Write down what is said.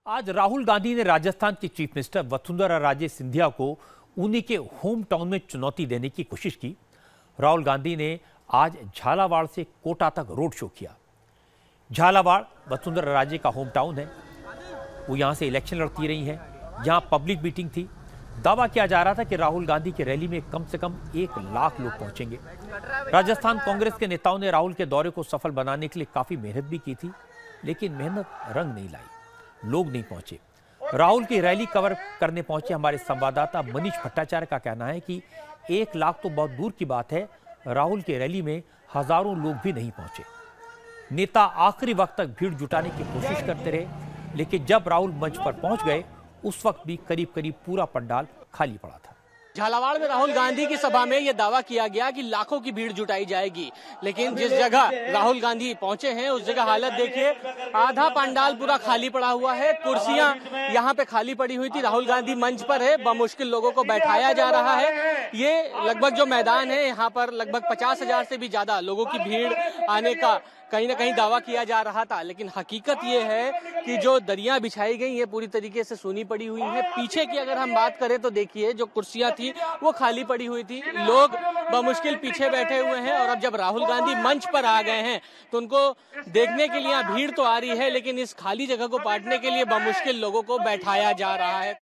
आज राहुल गांधी ने राजस्थान के चीफ मिनिस्टर वसुंधरा राजे सिंधिया को उन्हीं के होम टाउन में चुनौती देने की कोशिश की। राहुल गांधी ने आज झालावाड़ से कोटा तक रोड शो किया। झालावाड़ वसुंधरा राजे का होम टाउन है। वो यहां से इलेक्शन लड़ती रही हैं। यहां पब्लिक मीटिंग थी। दावा किया जा रहा था कि राहुल गांधी की रैली में कम से कम 1 लाख लोग पहुंचेंगे। राजस्थान कांग्रेस के नेताओं ने राहुल के दौरे को सफल बनाने के लिए काफी मेहनत भी की थी, लेकिन मेहनत रंग नहीं लाई, लोग नहीं पहुंचे। राहुल की रैली कवर करने पहुंचे हमारे संवाददाता मनीष भट्टाचार्य का कहना है कि 1 लाख तो बहुत दूर की बात है, राहुल की रैली में हजारों लोग भी नहीं पहुंचे। नेता आखिरी वक्त तक भीड़ जुटाने की कोशिश करते रहे, लेकिन जब राहुल मंच पर पहुंच गए उस वक्त भी करीब करीब पूरा पंडाल खाली पड़ा था। झालावाड़ में राहुल गांधी की सभा में यह दावा किया गया कि लाखों की भीड़ जुटाई जाएगी, लेकिन जिस जगह राहुल गांधी पहुंचे हैं उस जगह हालत देखिए, आधा पंडाल पूरा खाली पड़ा हुआ है। कुर्सियां यहां पे खाली पड़ी हुई थी। राहुल गांधी मंच पर है, बमुश्किल लोगों को बैठाया जा रहा है। ये लगभग जो मैदान है यहाँ पर लगभग 50,000 से भी ज्यादा लोगों की भीड़ आने का कहीं ना कहीं दावा किया जा रहा था, लेकिन हकीकत ये है कि जो दरियां बिछाई गई ये पूरी तरीके से सूनी पड़ी हुई है। पीछे की अगर हम बात करें तो देखिए जो कुर्सियां थी वो खाली पड़ी हुई थी, लोग बमुश्किल पीछे बैठे हुए हैं। और अब जब राहुल गांधी मंच पर आ गए हैं तो उनको देखने के लिए भीड़ तो आ रही है, लेकिन इस खाली जगह को पाटने के लिए बमुश्किल लोगों को बैठाया जा रहा है।